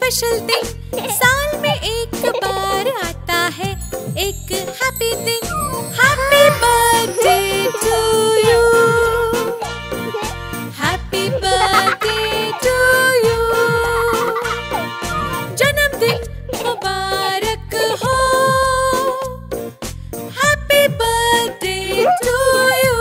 Special दिन साल में एक बार आता है, एक हैप्पी दिन। Happy birthday to you, happy birthday to you. जन्मदिन मुबारक हो, happy birthday to you.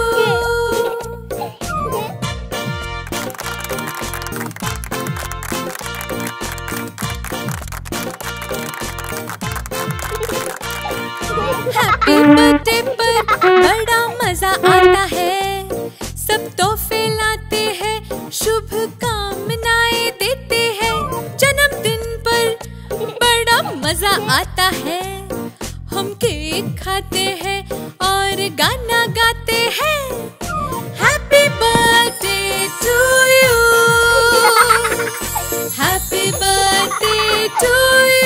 Happy birthday पर बड़ा मजा आता है, सब तोहफे लाते हैं, शुभकामनाएं देते हैं। जन्मदिन पर बड़ा मजा आता है, हम केक खाते हैं और गाना गाते हैं। Happy birthday to you, happy birthday to you.